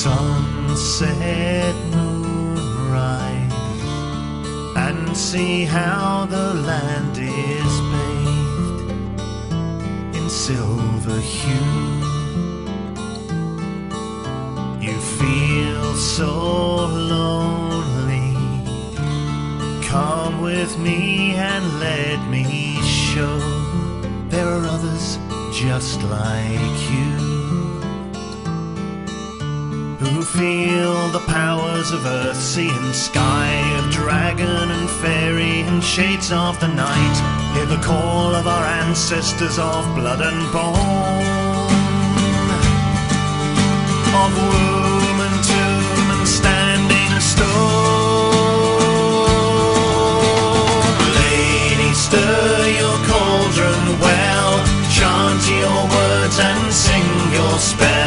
Sunset, moonrise, and see how the land is bathed in silver hue. You feel so lonely. Come with me and let me show there are others just like you, who feel the powers of earth, sea and sky, of dragon and fairy and shades of the night. Hear the call of our ancestors of blood and bone, of womb and tomb and standing stone. Lady, stir your cauldron well, chant your words and sing your spell.